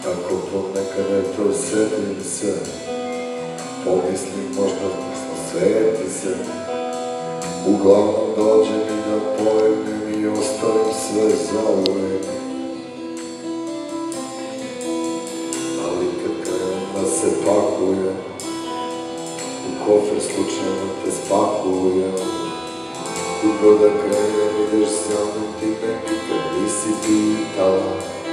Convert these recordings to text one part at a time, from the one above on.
Kako ponekad eto setim se, pomislim možda sveti se. Uglavnom dođem i napojnem i ostavim sve zauvek. Ali kad krenem da se pakujem, u kofer slučajno te spakujem. Kudo da krenem ideš sa mnom, ti me nikad nisi pitala.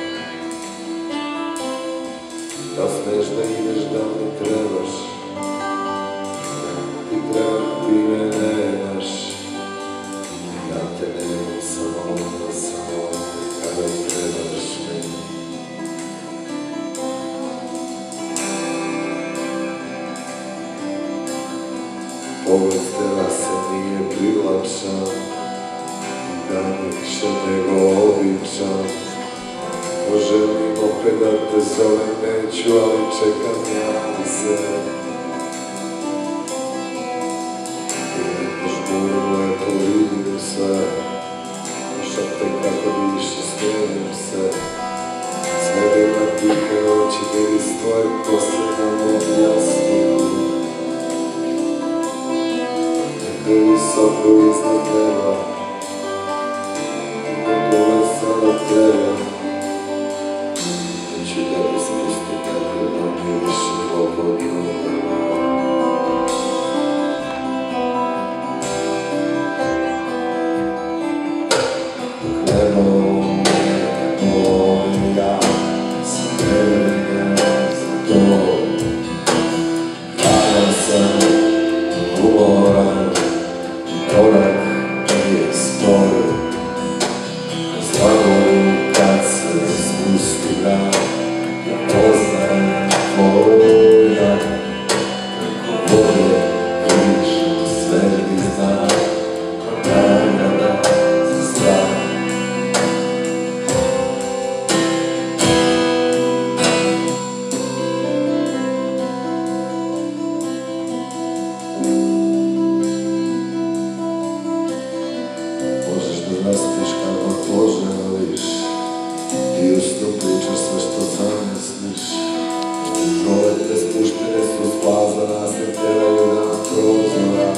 Da smeš da ideš, da mi trebaš, ti trebam, ti me nemaš. Ja te nemam samo onda, kada trebaš meni. Pogled s terase nije privlačan, dan je više nego običan. Poželim opet da te zovem, neću, ali čekam ja se. I neko žmuru lepo vidim sve, slušam te kako diši, smijenim se. Sve bila tihe oči, vidi stoje kose na mom jasnu. Neka je visoko iznad neba, da dole sada treba. Neću da bi spustim nekog, da mi je više slobodno. Rastiš kako poželiš i usto pričaš sve što zamisliš. Proletne spuštene su spa za nas, ne teraju na prozora.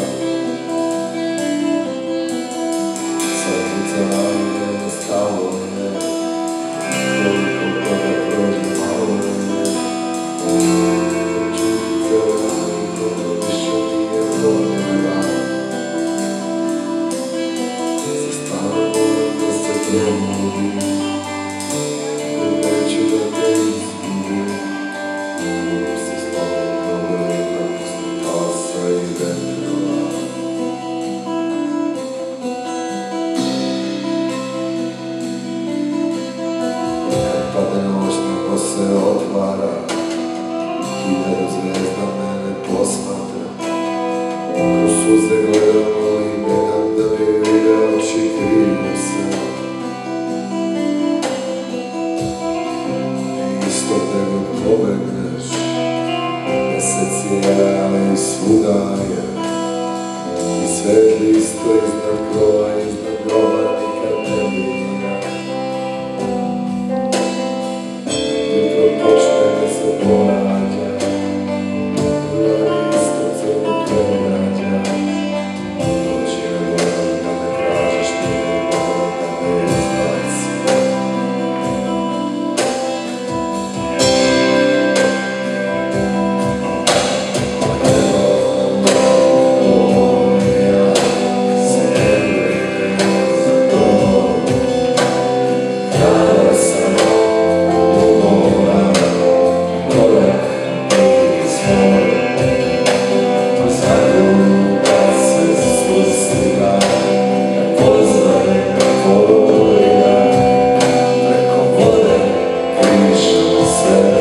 Satnica nema stavove, koliko kada prođe malo ne. Čutica niko više nije potreba. Neću da te izgubim, mogu se slobodno govorim kako su pasa i vetrova. Kad pade noć, nebo se otvara, hiljadu zvijezda mene posmatra. Kroz suze gledam, ali ne dam da mi vide oči, kriju se. Pobegneš, mesec je, ali svuda je. I svetli isto iznad groba nikad ne mira. Jutro počne da se porađa, ali isto crno pregrađa. Noći ne volim da me tražeš, ti ne volim da me izbaci. Preko vode krišom sve.